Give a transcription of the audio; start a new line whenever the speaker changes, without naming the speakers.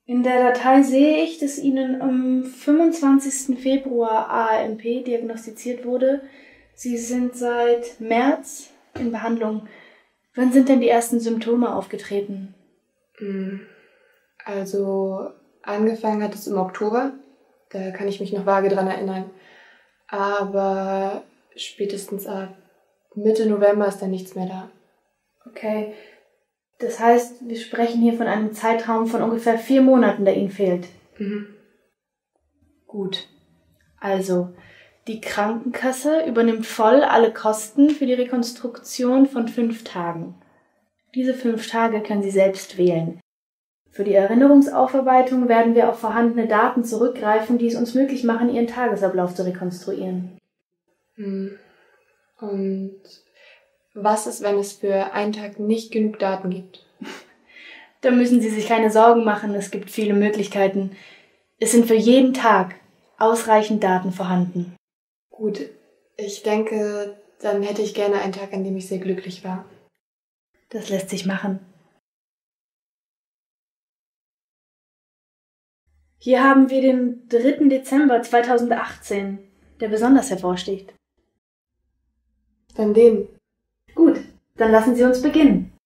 In der Datei sehe ich, dass Ihnen am 25. Februar AMP diagnostiziert wurde. Sie sind seit März in Behandlung. Wann sind denn die ersten Symptome aufgetreten?
Also angefangen hat es im Oktober. Da kann ich mich noch vage dran erinnern. Aber spätestens ab Mitte November ist dann nichts mehr da.
Okay. Das heißt, wir sprechen hier von einem Zeitraum von ungefähr 4 Monaten, der Ihnen fehlt. Gut. Also, die Krankenkasse übernimmt voll alle Kosten für die Rekonstruktion von 5 Tagen. Diese 5 Tage können Sie selbst wählen. Für die Erinnerungsaufarbeitung werden wir auf vorhandene Daten zurückgreifen, die es uns möglich machen, Ihren Tagesablauf zu rekonstruieren.
Und was ist, wenn es für einen Tag nicht genug Daten gibt?
Da müssen Sie sich keine Sorgen machen, es gibt viele Möglichkeiten. Es sind für jeden Tag ausreichend Daten vorhanden.
Gut, ich denke, dann hätte ich gerne einen Tag, an dem ich sehr glücklich war.
Das lässt sich machen. Hier haben wir den 3. Dezember 2018, der besonders hervorsticht.
Dann den.
Gut, dann lassen Sie uns beginnen.